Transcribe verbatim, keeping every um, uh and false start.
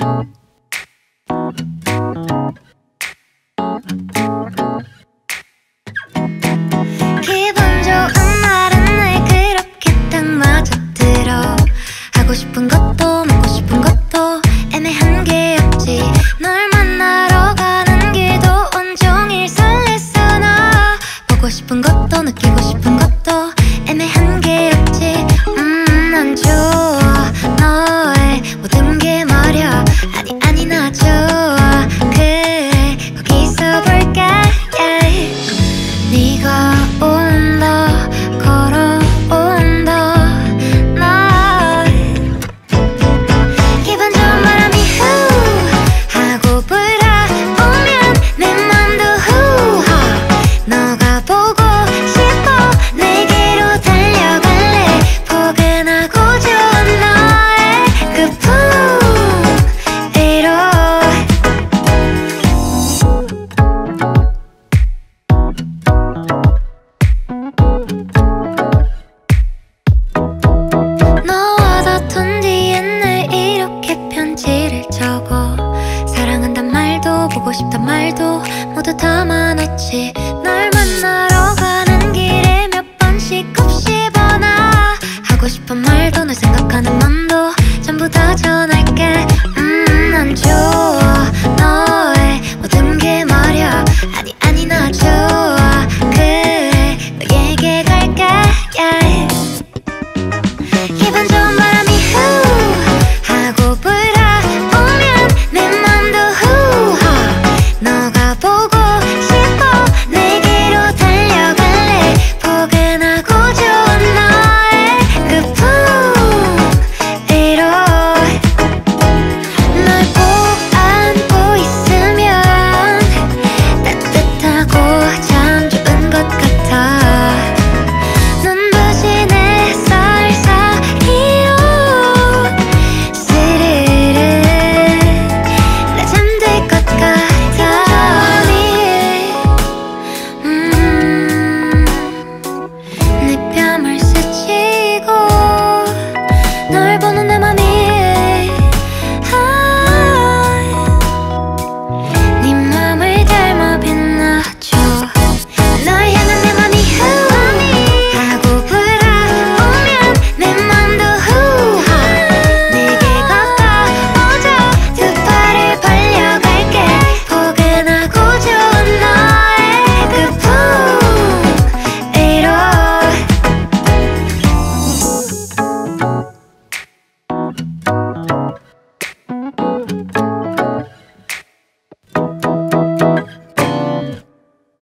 기분 좋은 날은 날 그렇게 딱 맞아들어. 하고 싶은 것도 먹고 싶은 것도 애매한 게 없지. 널 만나러 가는 길도 온종일 설렜어. 나 보고 싶은 것도 느끼고 싶은 것도 애매한 게 없지. 음, 난 좋아 너의 모든 게 말야. 아니 아니 나 좋아. 그래 거기서 볼까. yeah. 네가 온다 걸어온다. 나 기분 좋은 바람이 후 하고 불어오면 내 맘도 후하. 너가 보고 싶어 내게로 달려갈래. 포근하고 좋은 너의 그 품위로. 너와 다툰 뒤에 늘 이렇게 편지를 적어. 사랑한단 말도 보고 싶단 말도 모두 담아놓지.